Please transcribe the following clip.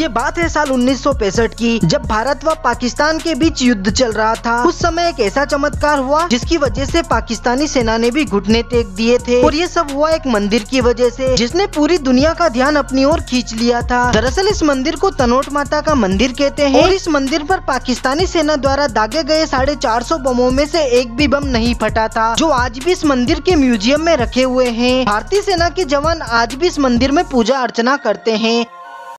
ये बात है साल 1965 की, जब भारत व पाकिस्तान के बीच युद्ध चल रहा था। उस समय एक ऐसा चमत्कार हुआ जिसकी वजह से पाकिस्तानी सेना ने भी घुटने टेक दिए थे, और ये सब हुआ एक मंदिर की वजह से, जिसने पूरी दुनिया का ध्यान अपनी ओर खींच लिया था। दरअसल इस मंदिर को तनोट माता का मंदिर कहते हैं, और इस मंदिर पर पाकिस्तानी सेना द्वारा दागे गए 450 बमों में से एक भी बम नहीं फटा था, जो आज भी इस मंदिर के म्यूजियम में रखे हुए हैं। भारतीय सेना के जवान आज भी इस मंदिर में पूजा अर्चना करते हैं।